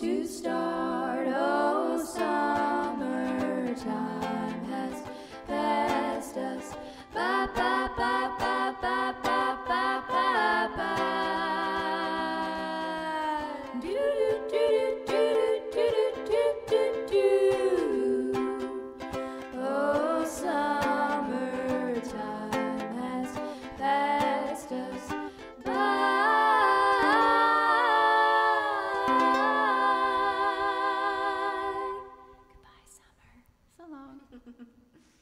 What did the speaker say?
to start. Oh, summertime has passed us. Ba ba ba ba ba ba ba ba ba. Do do do do do do do do. Oh, summertime has passed us by. Goodbye, summer. So long.